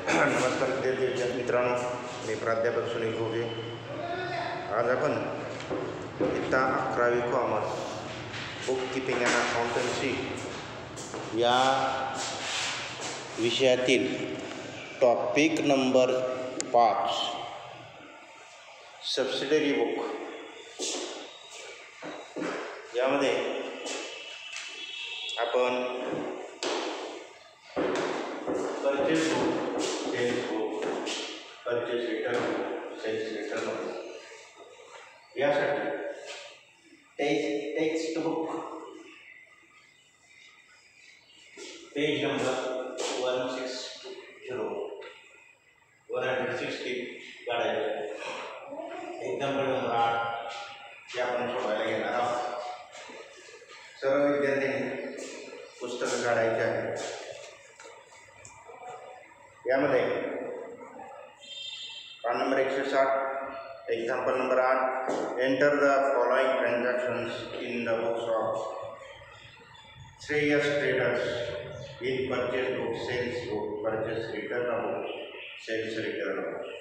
नमस्कार विद्यार्थी मित्रांनो, मी प्राध्यापक सुनील घोगे. आज आपण इयत्ता 11वी commerce bookkeeping and accountancy या विषयातील टॉपिक नंबर 5 सबसिडरी बुक यामध्ये आपण purchase book, sales book, purchase return book, sales return book यासाठी टेक्स्ट बुक पेज नंबर 160 काढायचे. एक्झाम्पल नंबर 8 हे आपण सोडवायला घेणार आहोत. सर्व विद्यार्थ्यांनी पुस्तकं काढायची आहे. यामध्ये पान number 160 example number 8 enter the following transactions in the books of Shreyas traders in purchase book, sales book, purchase return book, sales return book.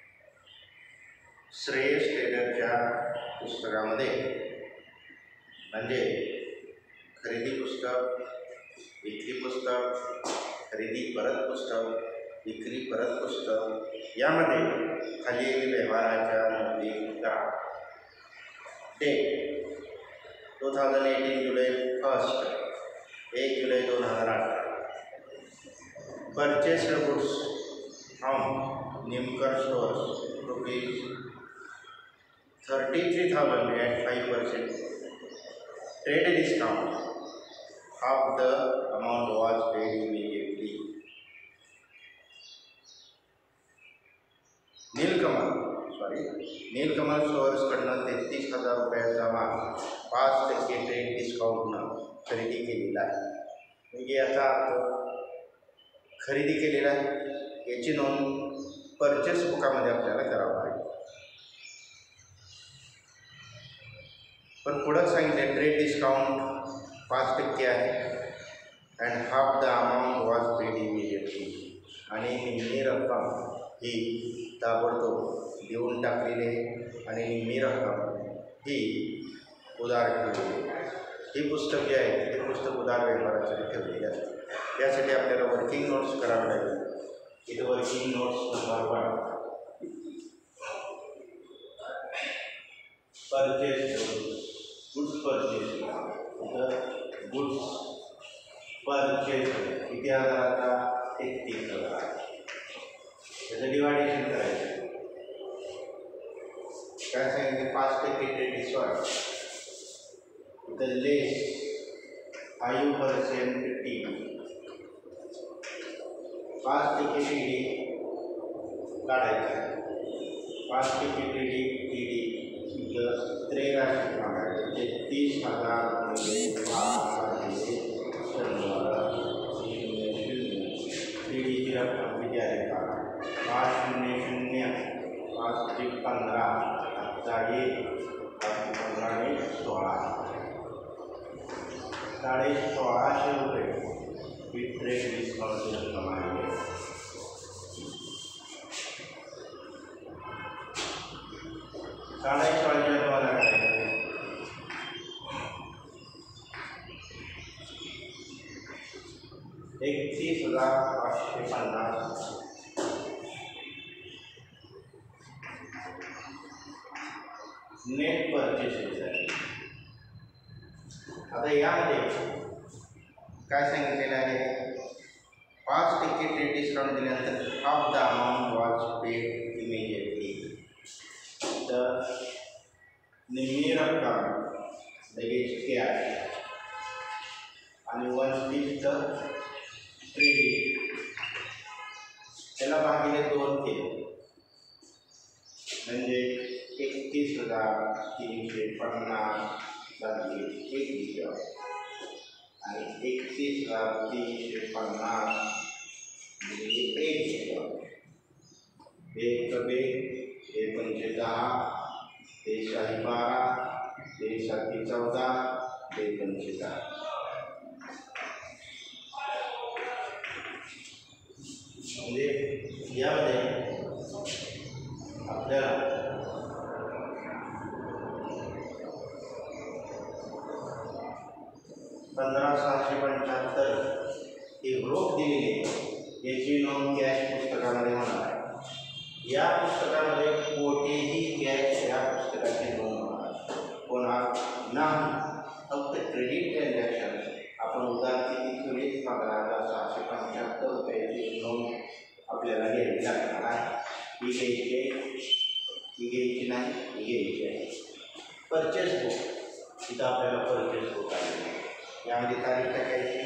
Shreyas ट्रेडरच्या पुस्तकामध्ये म्हणजे खरेदी पुस्तक, विक्री पुस्तक, खरेदी परत पुस्तक, विक्री परत पुस्तक यामध्ये खालील व्यवहाराच्या नोंदी करा. डेट 2018 जुलै 1 जुलै 2018. Purchase goods from Nimkar stores ₹33,000 at 5%. Trade discount. Half the amount was paid immediately. Nilkamal stores कडनं ₹33,000 माल 5% ट्रेड डिस्काउंटनं खरेदी केलेला आहे. म्हणजे याचा अर्थ खरेदी केलेला आहे याची नोंद परचेस बुकामध्ये आपल्याला करावं लागेल. पण पुढं सांगितलं ट्रेड डिस्काउंट 5% आहे and half the amount was paid immediately. आणि निम्मी रक्कम ही ताबडतोब देऊन टाकलेली आहे आणि निम्मी रक्कम ही उधार ठेवलेली. ही पुस्तक जे आहे ते पुस्तक उधार व्यवहारासाठी ठेवलेली असते. यासाठी आपल्याला वर्किंग नोट्स करावे लागेल. इथं working notes number 1 purchase goods purchase goods purchase किती हजाराचा 33,000. त्याचं डिवायडेशन करायचं. काय सांगितलं 5% ट्रेड डिस्काउंट इथं लेस 5% टी 5% टी डी काढायचं. 5% टी डी इथं 13 मागायचं. 33,000 टी डीची रक्कम किती आहे का 500 5×15 16,500 रुपये ही ट्रेड डिस्काउंटची रक्कम आहे. तुम्हाला 31,550 नेट परचेसेस आहे. आता यामध्ये काय सांगितलेलं आहे 5% ट्रेड डिस्काउंट दिल्यानंतर half the amount was paid immediately. तर निम्मी रक्कम लगेच कॅश आणि 1/5 क्रेडिट त्याला भागिले 2 केले म्हणजे 31,350 भागिले 1 आणि 31,350 भागिले 1 हे कबे हे 10 हे 12 हे 14 हे 45. म्हणजे यामध्ये आपल्याला $15,675 ही रोख दिलेली आहे, याची नोंद कॅश पुस्तकामध्ये होणार आहे. या पुस्तकामध्ये कोठेही कॅश या पुस्तकाची नोंद होणार होणार नाही. फक्त क्रेडिट ट्रान्झॅक्शन आपण उदाहरण किती केले, ₹15,675 नोंद आपल्याला घ्यावी लागणार आहे. ही घ्यायची आहे, ही घ्यायची नाही, ही घ्यायची आहे. परचेस बुक, इथं आपल्याला परचेस बुक आहे. यामध्ये तारीख टाकायची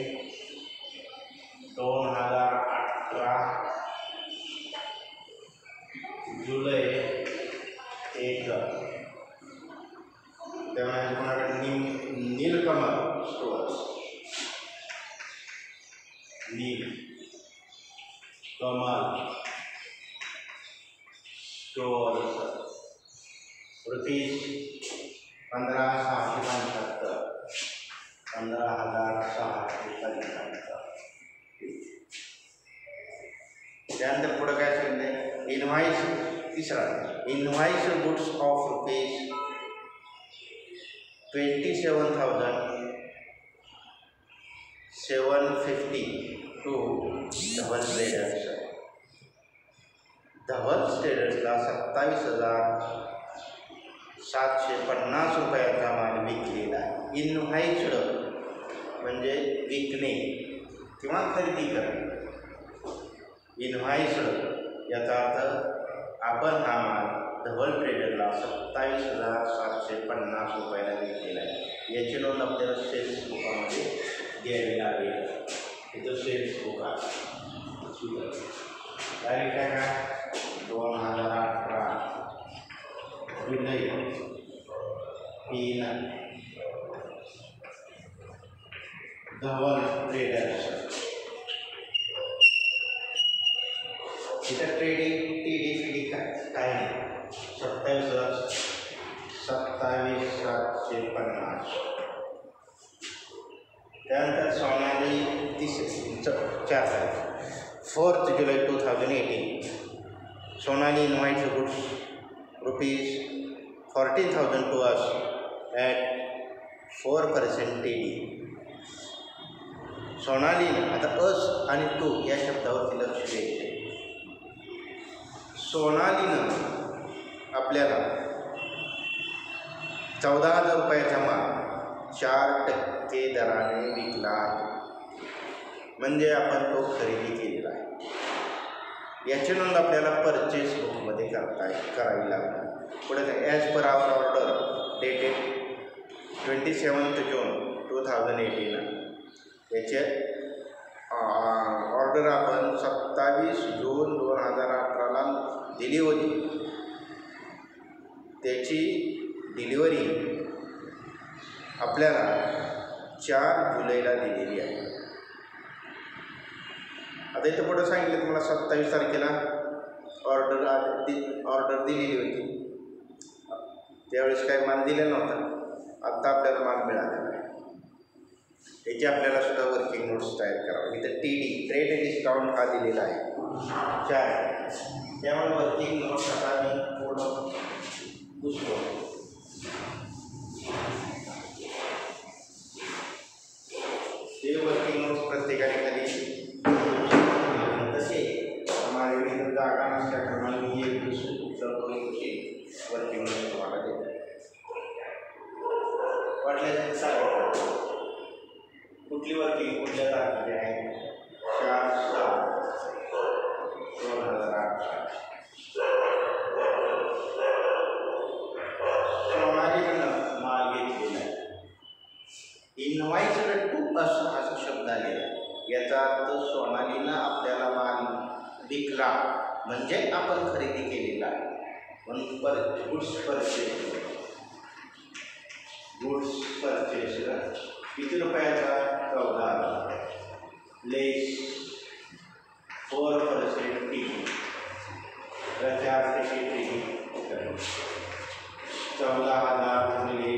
2018 जुलै 1. त्यामुळे कोणाकडे नीलकमल स्टोअर्स, नीलकमल स्टोअर्स ₹15,675 15,675. त्यानंतर पुढं काय सांगितलं, इनव्हाइस. तिसरा, invoice goods of ₹27,750 to Dhaval traders. Dhaval ट्रेडर्सला ₹27,750 माल विकलेला आहे. इनव्हाइस्ड म्हणजे विकणे किंवा खरेदी करणे. इनव्हाइस्ड याचा अर्थ आपण हा माल धवल ट्रेडरला ₹27,750 विकलेला आहे. याची नोंद आपल्याला सेल्स बुकामध्ये द्यावी लागेल. इथं सेल्स बुक आहे. तारीख आहे का 2018 जुलै 3. धवल ट्रेडर्स. इथं ट्रेडिंग TD काय नाही. 27,750. त्यानंतर सोनाली 4 जुलै 2018 Sonali invoices goods ₹14,000 to us at 4% TD. सोनालीनं आता अस आणि टू या शब्दावरती लक्ष द्यायचे. सोनालीनं आपल्याला ₹14,000 माल 4% दराने विकला आहे, म्हणजे आपण तो खरेदी केलेला आहे. याची नोंद आपल्याला परचेस बुकमध्ये करावी लागणार. पुढे as per our order dated 27 जून 2018 याचे ऑर्डर आपण 27 जून 2018ला दिली होती. त्याची डिलिव्हरी आपल्याला 4 जुलैला दिलेली आहे. आता इथं पुढं सांगितलं तुम्हाला 27 तारखेला ऑर्डर दिलेली होती. त्यावेळेस काही माल दिलेला नव्हता. आत्ता आपल्याला माल मिळालेला आहे. त्याची आपल्याला सुद्धा वर्किंग नोट्स तयार करावं. इथं TD ट्रेड डिस्काउंट हा दिलेला आहे 4. त्यामुळे वर्किंग नोट्स आता मी पुढं पुसतो. ते वर्किंग नोट्स प्रत्येकाने खाली तसे हमारे विविध जागा नसल्याप्रमाणे मी एक वर्किंग नोट्स तुम्हाला देतो. वाटल्याचं सांगा कुठली वर्किंग कुठल्या तारखेची आहे. 4/7/2018 सोनालीनं माल घेतलेला आहे. इनवाइस्ड टू अस असा शब्द आलेला आहे. याचा अर्थ सोनालीनं आपल्याला माल विकला म्हणजे आपण खरेदी केलेला आहे. म्हणून गुड्स परचेस किती रुपयाचा 14,000 लेस 4% TD. त्याच्या अर्थाची TD 14,000 गुणिले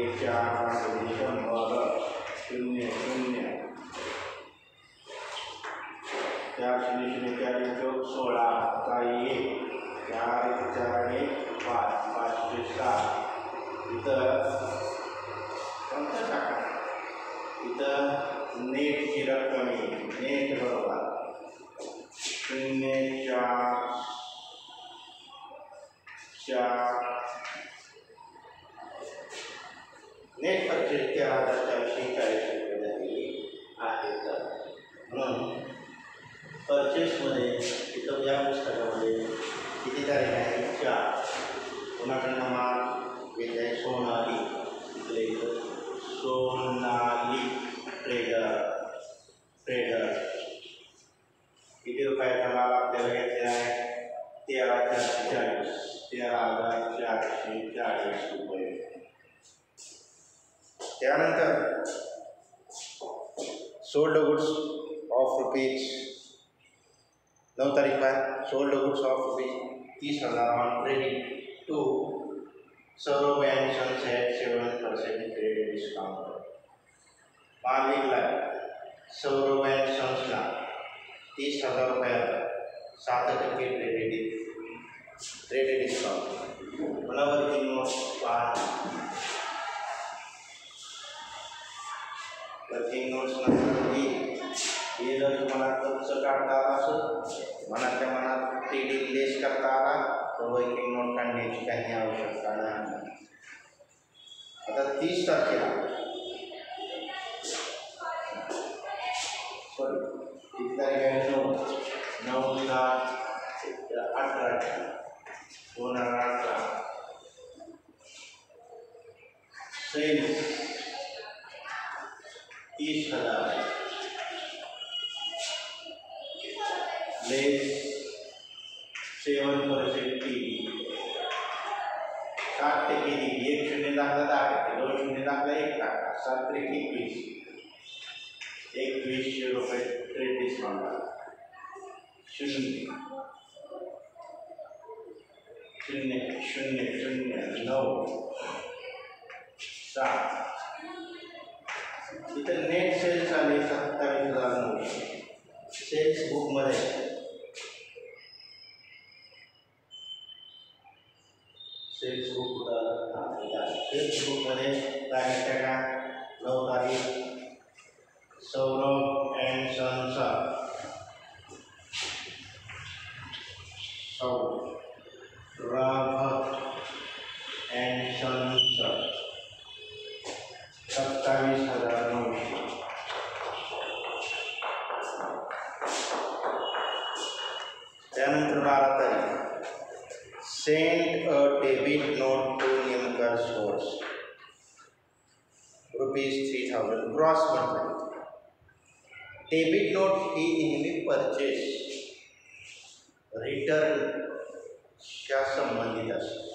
4,000 0,0 4 चौक 16 काही 4 4 5 5 7 इथं कोणतं टाका इथं नेटची रक्कम येईल नेट बरोबर 0 4 4 नेट परचेस 13,440 रुपये झालेली आहे. तर म्हणून परचेसमध्ये इथं या पुस्तकामध्ये किती तारीख आहे 4. कोणाकडनं माल घेतलाय सोनाली इथले सोनाली ट्रेडर किती रुपयाचा माल आपल्याला घेतलेला आहे 13,440 रुपये. त्यानंतर सोल्ड गुड्स ऑफ रुपीज 9 तारीख पर sold goods of rupees 30,000 on credit to Saurabh and sons at 7% credit discount. माल निघला सौरभ एंड सन्सला 30,000 रुपयाला 7% क्रेडिट डिस्काउंट. मला वर्किंग नोट्स वर्किंग नोट्स नंतर हे जर तुम्हाला खर्च काढता आला असेल मनातल्या मनात टी.डी. लेस करता आला तर वर्किंग नोट काढण्याची काही आवश्यकता नाही. आता 30 तारखेला किती तारीख आहे 9/7/18 2018 सेल्स 30,000 लेस 7% टी.डी. 7% टी.डी. 1 शून्य दाखला 10%, 2 शून्य दाखला 1%, 7 त्रिक 21 रुपये ट्रेड डिस्काउंट. 0 0 0 0 9 7 इथं नेट सेल्स आले 27,900. सेल्स बुकमध्ये सेल्स बुकमध्ये तारीख का 9 तारीख Saurabh and sons Saurabh and sons 27,900. त्यानंतर 12 तारीख send a debit note to Nimkar stores ₹3,000 gross म्हटलं. डेबिट नोट ही नेहमी परचेस रिटर्नच्या संबंधित असते.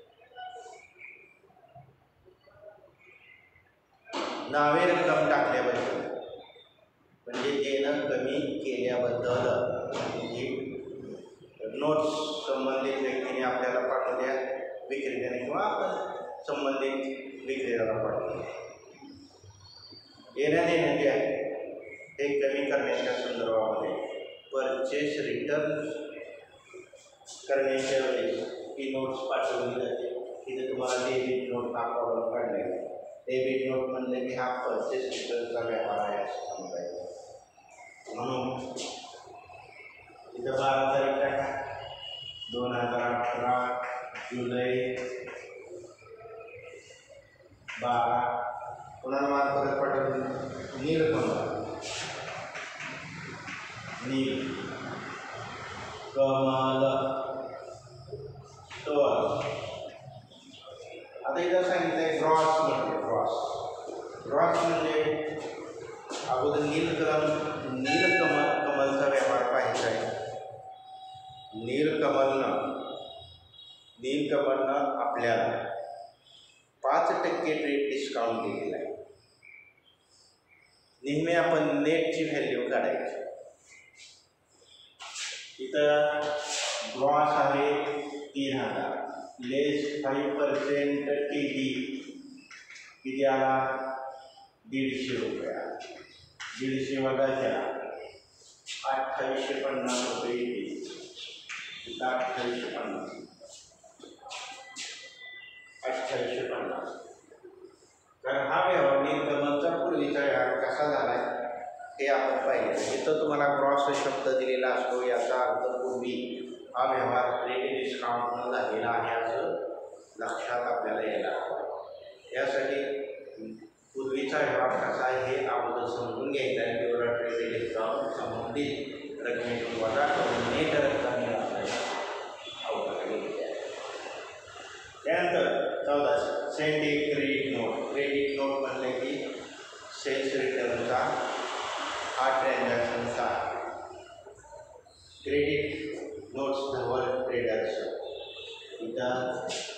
नावे रक्कम टाकल्याबद्दल म्हणजे देणं कमी केल्याबद्दल ही नोट्स संबंधित व्यक्तीने आपल्याला पाठवल्या विक्रेत्याने किंवा आपण संबंधित विक्रेत्याला पाठवल्या. येण्या देणं जे आहे ते कमी करण्याच्या संदर्भामध्ये परचेस रिटर्न करण्याच्या वेळेस ही नोट्स पाठवली जाते. तिथे तुम्हाला डेबिट नोट हा प्रॉब्लेम काढला आहे. डेबिट नोट म्हणले की हा परचेस रिटर्नचा व्यापार आहे असं समजायचं. म्हणून इथं 12 तारीख टाका 2018 जुलै 12. कोणाला मार्फत पाठवली नीलकमल स्टोअर. आता इथं सांगितलंय ग्रॉस म्हणजे ग्रॉस म्हणजे अगोदर नीलकमलचा व्यापार पाहायचा आहे. नीलकमलनं आपल्याला 5% ट्रेड डिस्काउंट दिलेला आहे. नेहमी आपण नेटची व्हॅल्यू काढायची. इथं ग्रॉस आहे 3,000 लेस 5% टी.डी. किती आला 150 रुपये. 150 वजा 2800 व्यवहारात पाहिजे तिथं तुम्हाला क्रॉस शब्द दिलेला असतो, याचा अर्थ पूर्वी हा व्यवहार क्रेडिट डिस्काउंटनं झालेला आहे असं लक्षात आपल्याला यायला हवं. यासाठी पूर्वीचा व्यवहार कसा आहे हे अगोदर समजून घ्यायचा आहे. तेवढा क्रेडिट डिस्काउंट संबंधित रकमेतून वजा करून नेट रक्कम आपल्याला अवघड घ्यायची आहे. त्यानंतर 14 send a credit note. Credit note म्हणले की सेल्स रिटर्नचा हा ट्रान्झॅक्शनचा. क्रेडिट नोट्स धवल ट्रेडर्स इथं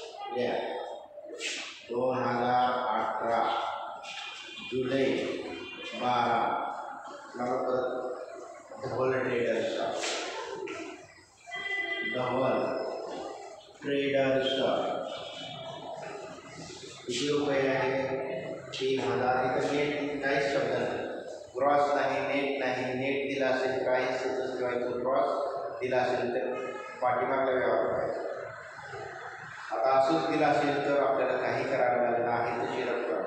2018 जुलै 12 धवल ट्रेडर्सचा. धवल ट्रेडर्स किती रुपये आहे? 3000. इथं नेट काहीच शब्द नाही, ग्रॉस नाही, नेट नाही. नेट दिला असेल काहीच ठेवायचं, ग्रॉस दिला असेल तर पाठीमागला व्यवहार करायचा. आता असंच दिलं असेल तर आपल्याला काही करावं लागलं आहे तशी रक्कम.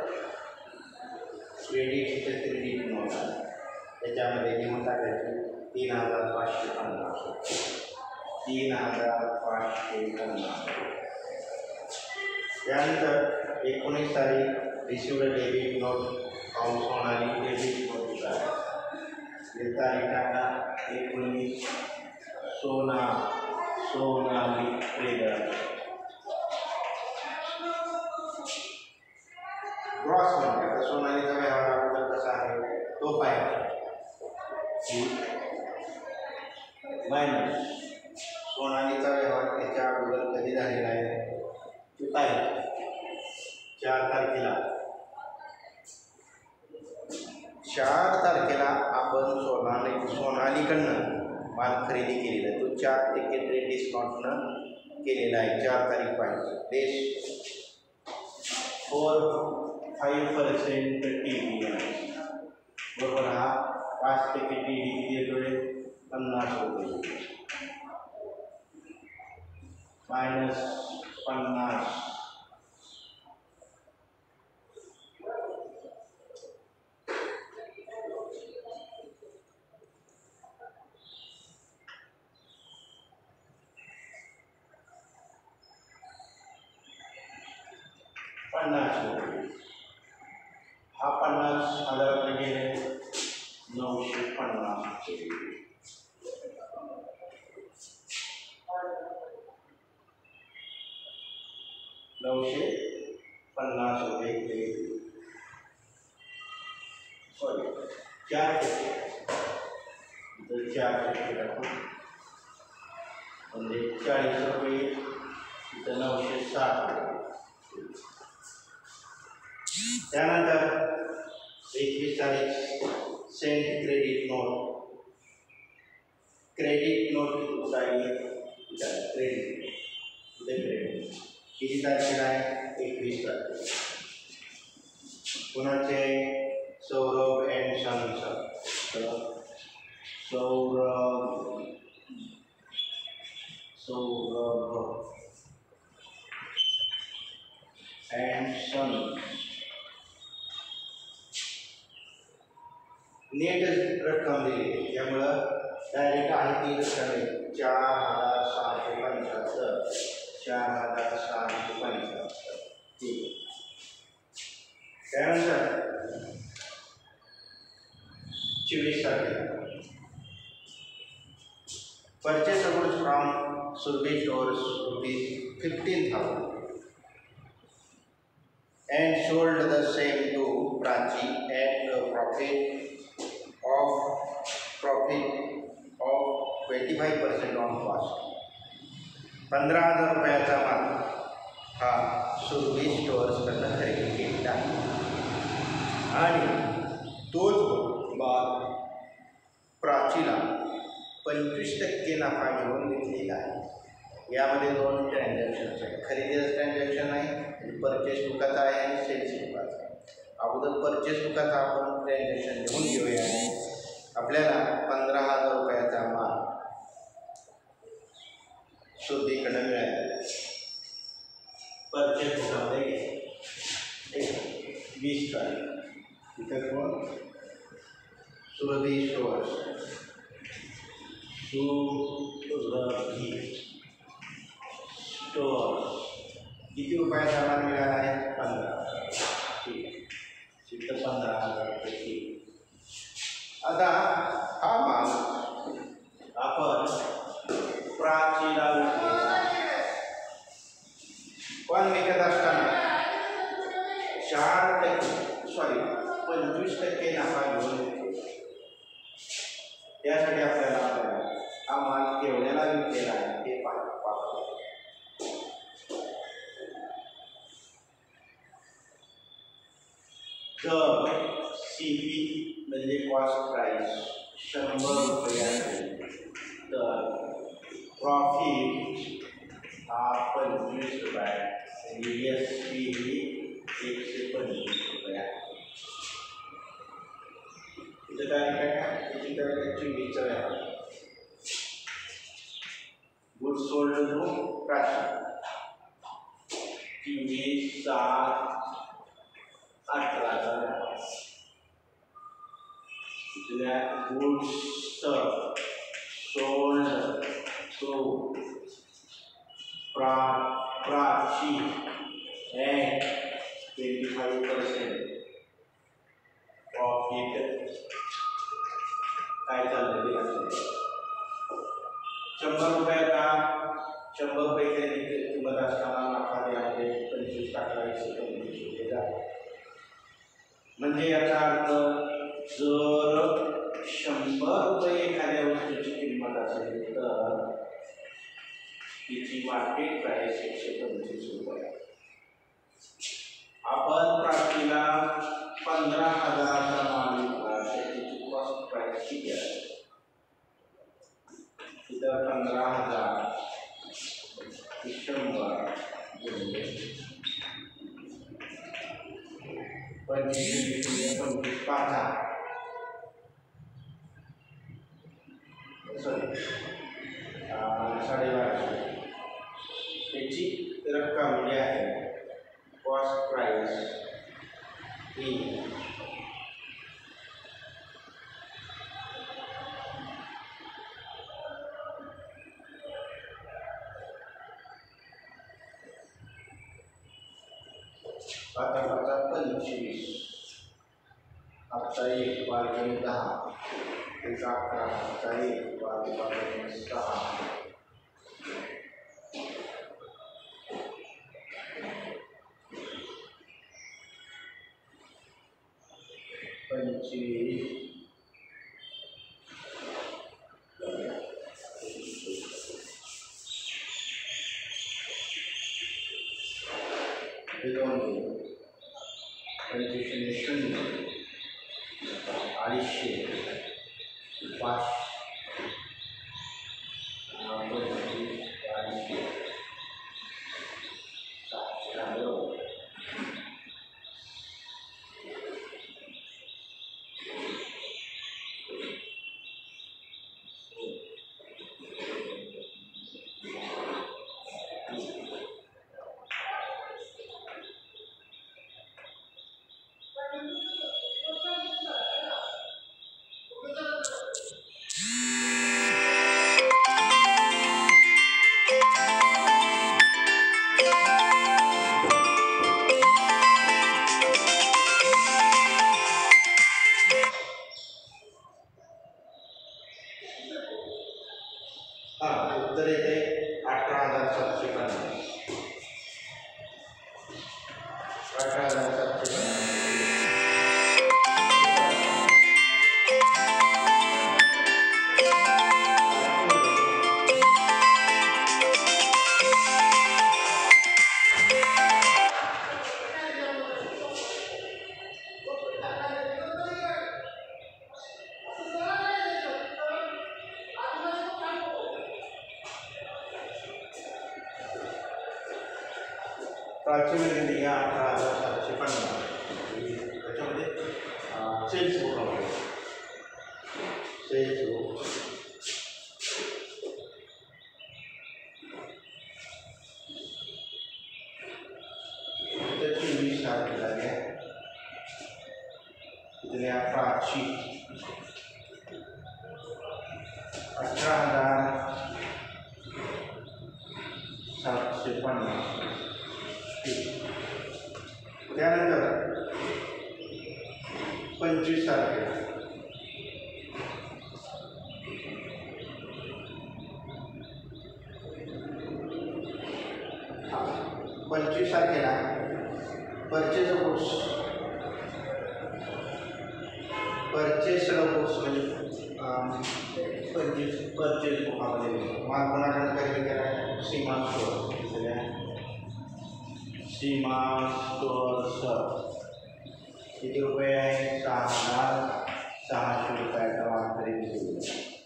क्रेडिट नोट त्याच्यामध्ये लिहून टाकायची 3550. 3550. त्यानंतर 19 तारीख received debit note from Sonali debit note. तारीख टाका 19 सोनाली ट्रेडर्स. ग्रॉस म्हणजे आता सोनालीचा व्यवहार अगोदर कसा आहे तो पाहिजे. मायनस सोनालीचा व्यवहार त्याच्या अगोदर कधी झालेला आहे तो पाहिजे. 4 तारखेला आपण सोनालीकडनं माल खरेदी केलेला आहे. तो 4% ट्रेड डिस्काउंटनं केलेला आहे. 4 तारीख पाहिजे. देश 5% TDI बरोबर. हा 5% TD किती येतोय? 50 रुपये मायनस 50. हा 50,000 गेले 950. 950 रुपये गेले. सॉरी 4% तर 4% टाकू म्हणजे 40 रुपये. इथं 960 रुपये. त्यानंतर 21 तारीख send credit note. Credit note credit किती तारखेला आहे? 21 तारखेला. कुणाचे? Saurabh and sons. Saurabh and sons. Net रक्कम दिली त्यामुळं डायरेक्ट आहे ती रक्कम आहे 4,675. 4,675. ठीक. त्यानंतर 24 तारखेला परचेस अगोर्स from Surabhi stores ₹15,000 and sold the same to Prachi at a profit of 25% on cost. 15,000 रुपयाचा माल हा सुरभी स्टोअर्सकडनं खरेदी केलेला आहे आणि तोच माल प्राचीला 25% नफा घेऊन विकलेला आहे. यामध्ये 2 ट्रान्झॅक्शन्स आहेत. खरेदीचं ट्रान्झॅक्शन आहे आणि परचेस बुकाचा आहे आणि सेल्स बुकाचा आहे. अगोदर परचेस बुकाचा आपण ट्रान्झॅक्शन घेऊन घेऊया. आपल्याला 15,000 रुपयाचा माल सुरभीकडे मिळाला. परचेस बुकामध्ये 20 तारीख. इथं कोण? Surabhi store stores, Surabhi stores. किती रुपयाचा माल मिळाला आहे? 15. ठीक आहे, तिथं 15,000 रुपये. ठीक. आता हा माल आपण प्राचीला पण विकत असताना 25% नफा घेऊन विकतो. त्यासाठी आपल्याला हा माल केवढ्याला विकलेला आहे ते पाहतो. जर CP म्हणजे कॉस्ट प्राइस 100 रुपये असेल तर प्रॉफिट हा 25 रुपये आणि SP ही 125 रुपये आहे. इथं काय त्याची व्यापार गुड सोल्ड टू प्राची 24,7,18चा व्यापार. इथल्या goods sold to Prachi and 25% profit काय चाललं ते असेल. 100 रुपयाचा 100 पैशाची किंमत असताना नफा त्यामध्ये 25% रुपये झाला. म्हणजे याचा अर्थ जर 100 रुपये एखाद्या वस्तूची किंमत असेल तर तिची मार्केट प्राइस 125 रुपये. आपण प्राचीला 15,000चा माल विकला तर तिची कॉस्ट प्राइस किती आहे? इथं 15,000 100 गुणिले 25,5 12,500 त्याची रक्कम जी आहे कॉस्ट प्राइस ही आता 25 आता 1 भागिले 10 एक 11 आता 1 भागिले 6 25 हे दोन 25 0 250 5 उत्तर येते 18,750. 18,750. प्राचीन इंडिया 18,750. त्याच्यामध्ये सेल्स बुक आहे. सेल्स बुक त्याची 20 तारखेला आहे. इथल्या प्राची 18,750 ठीक. त्यानंतर 25 तारखेला 25 तारखेला परचेस गुड्स म्हणजे 25 परचेस बुकामध्ये माल कोणाकडे खरेदी केला आहे? सीमा स्टोअर. सीमा स्टोअर्स किती रुपये आहे? 6,600 रुपयाचा माल खरेदी केला.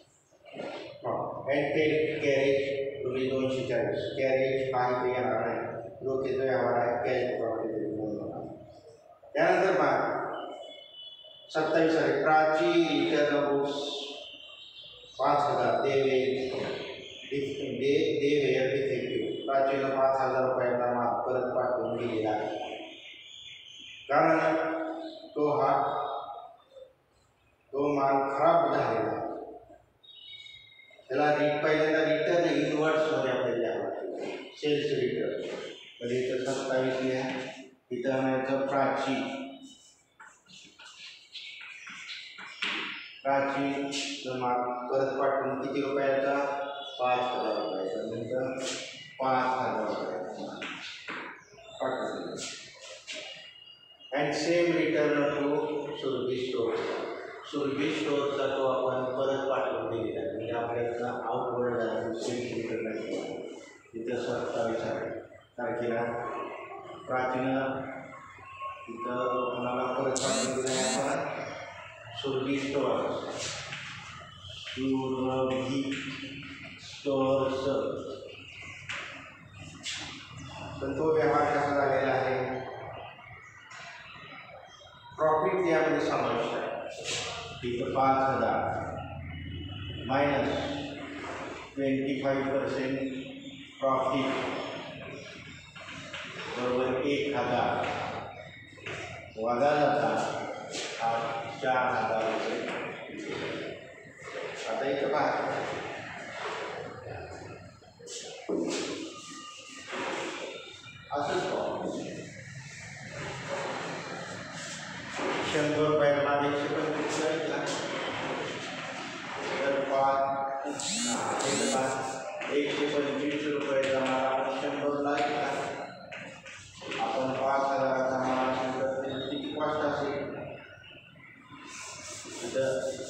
अँड कॅरेज रुपये 240. कॅरेज हा इथे येणार आहे, रोखीचा व्यवहार आहे, कॅश बुकामध्ये. त्यानंतर पहा 27 तारीख Prachi return books 5,000 they were defective. प्राचीला 5,000 रुपयाचा माल परत पाठवून दिलेला आहे. कारण तो माल खराब झालेला आहे. त्याला पहिल्यांदा रिटर्न इनवर्ड्समध्ये आपल्याला द्यावं लागतं. सेल्स रिटर्न म्हणजे इथं 27 लिहा. इथं म्हणायचं प्राची माल परत पाठवून किती रुपयाचा? 5,000 रुपयाचा. नंतर 5,000 रुपयाचा माल पाठवून. And same return to Surabhi store. Surabhi स्टोअरचा तो आपण परत पाठवून दिलेला आहे. म्हणजे आपल्याला आउटवर्ड सेल्स रिटर्न तिथं 27 तारखेला प्राचीनं तिथं कोणाला परत पाठवून दिलं आहे आपण? सुरभी स्टोअर्स. तर तो व्यवहार कसा झालेला आहे? प्रॉफिट यामध्ये समाविष्ट आहे. तिथं 5,000 मायनस 25% प्रॉफिट बरोबर 1,000 वजा जाता 4,000 रुपये. आता इथं पहा असंच 100 रुपयाला माल 125 घेतला तर 125 रुपयाचा माल आपण 100ला घेतला. आपण 5,000चा माल असेल तर किती कॉस्ट असेल? इथं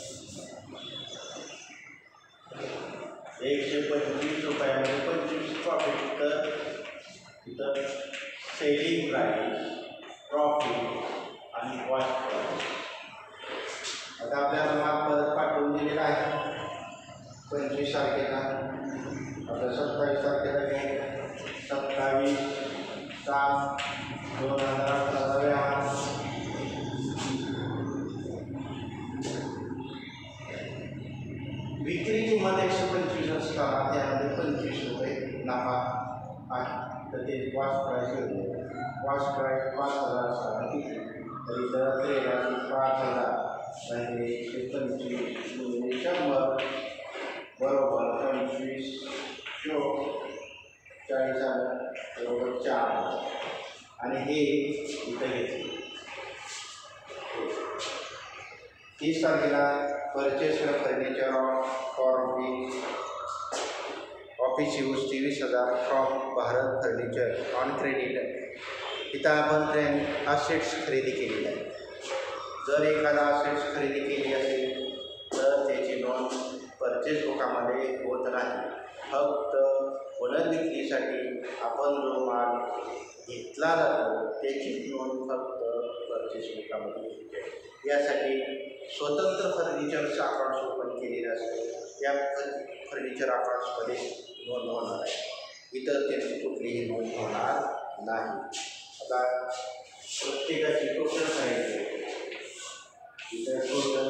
125 रुपयामध्ये 25 प्रॉफिट. इथं सेलिंग प्राईस, प्रॉफिट आणि कॉस्ट प्राईस. आता आपल्याला माल परत पाठवून दिलेला आहे 25 तारखेला. आता 27 तारखेला घ्या. 27/7/2018 व्यवहार. विक्री किंमत 125 असताना त्यामध्ये 25 रुपये नफा आहे. तर ते कॉस्ट प्राईस घेतली. कॉस्ट प्राईस 5,000 असताना किती? तर इथं 5,000 म्हणजे 125 म्हणजे 100 बरोबर 25 40 आलं बरोबर 4. आणि हे इथं घेतले. 30 तारखेला purchase furniture for office use 23,000 from Bharat furniture on credit. इथं आपण असेट्स खरेदी केलेली आहे. जर एखादा असेट्स खरेदी केली असेल तर त्याची नोंद परचेस बुकामध्ये होत नाही. फक्त पुनर्विक्रीसाठी आपण जो माल घेतला जातो त्याचीच नोंद फक्त परचेस बुकामध्ये होते. यासाठी स्वतंत्र फर्निचरचं अकाउंट्स ओपन केलेलं असते. त्या फर्निचर अकाउंट्समध्ये नोंद होणार आहे. इतर त्यांची कुठलीही नोंद होणार नाही. आता प्रत्येकाची टोटल सांगितले. इतर टोटल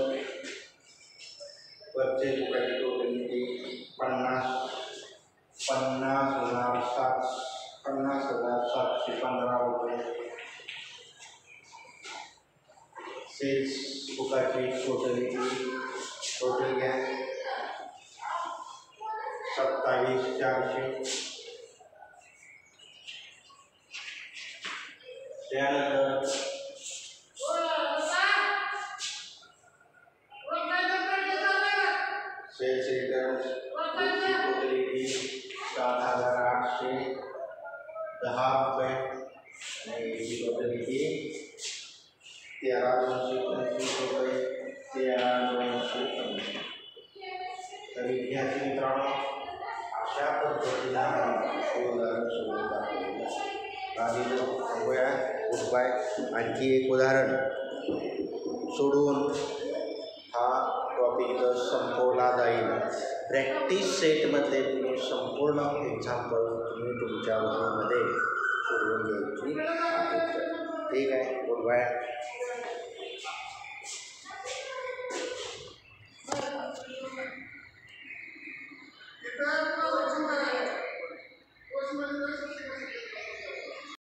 परचेस बुकाची टोटल किती? 50,715 रुपये. सेल्स बुकाची टोटल घ्या 27,400. त्यानंतर 7,800 10 रुपये आणि ही टोटलिटी 13,225 रुपये 13,225. तर विद्यार्थी मित्रांनो, अशा पद्धतीने आपण उदाहरण सोडून दाखवलेलं आहे. आधी बघूया बाय आणखी एक उदाहरण सोडून हा टॉपिक इथं संपवला जाईल. प्रॅक्टिस सेटमध्ये तुम्ही संपूर्ण एक्झाम्पल तुम्ही तुमच्या वहीमध्ये सोडवून घ्यायची आहेत. ठीक आहे, गुड बाय.